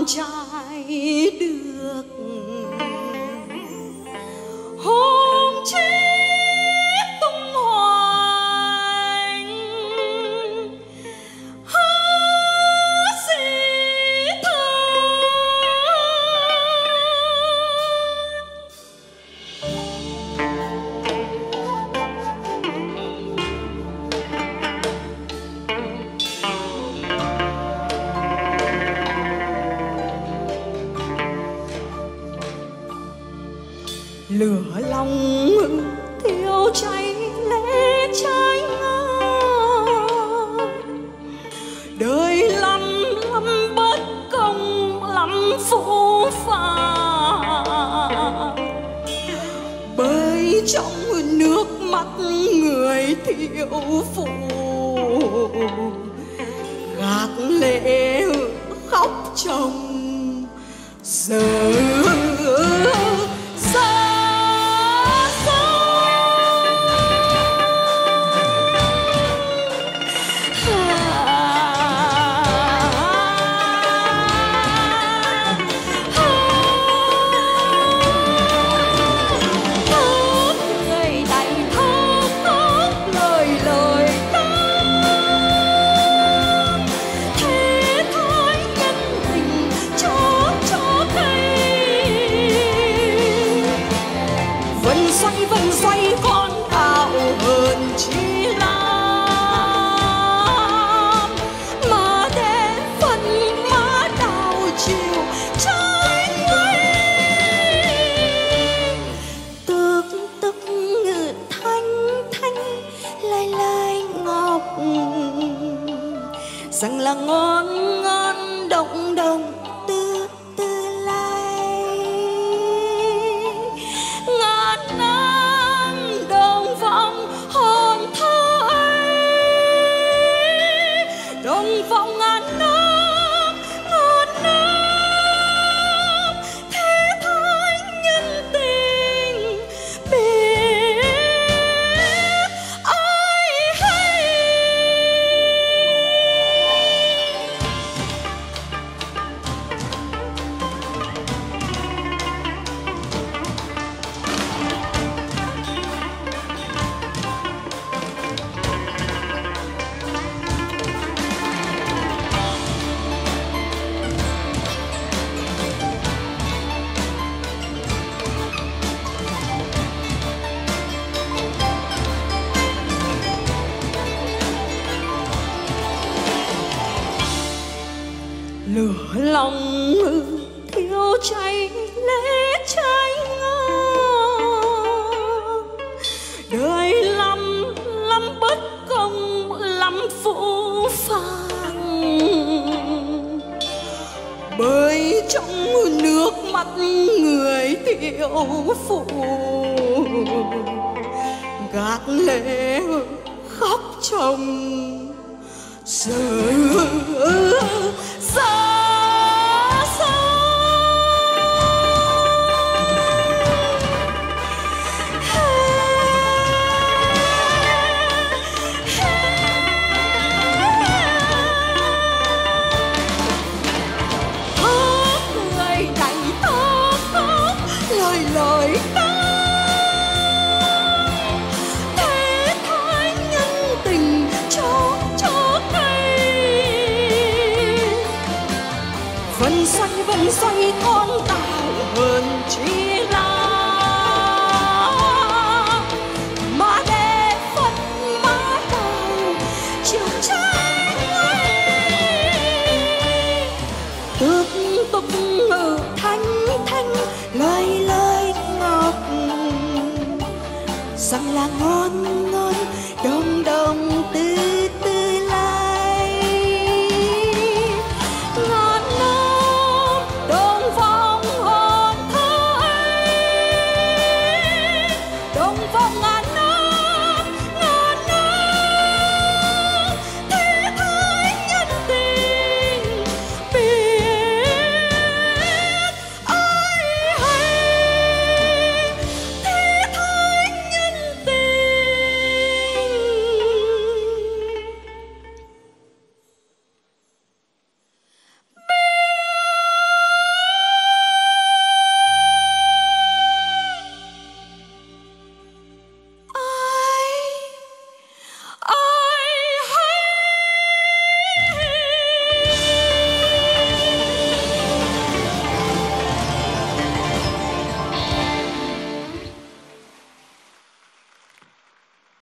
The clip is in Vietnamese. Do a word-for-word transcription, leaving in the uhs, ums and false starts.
con trai được hôm chí tung hoành hứa sĩ lửa lòng thiêu cháy lẽ trái ngang đời lắm lắm bất công lắm phũ phàng bởi trong nước mắt người thiếu phụ gạt lệ khóc chồng giờ xoay vần xoay con cao hơn chi làm mà để phần má đào chiều trái nguy tức tức ngự thanh thanh lai lai ngọc rằng là ngon ngon động động tư tư lai ngàn năm đồng vọng hồn thơ ấy đồng vọng ngàn năm ngàn năm thế thái nhân tình biết ai hay. Lửa lòng thiêu cháy lẽ trái ngang đời lắm lắm bất công lắm phũ phàng bởi trong nước mắt người thiếu phụ gạt lệ khóc chồng giờ xa xa khóc người đầy tóc khóc lời lời thế thái nhân tình cho cho vần xoay vần xoay con tàu hơn chi là mà để phật má đầu chiều trái tước túc ngự thanh thanh lời lời ngọc rằng là ngon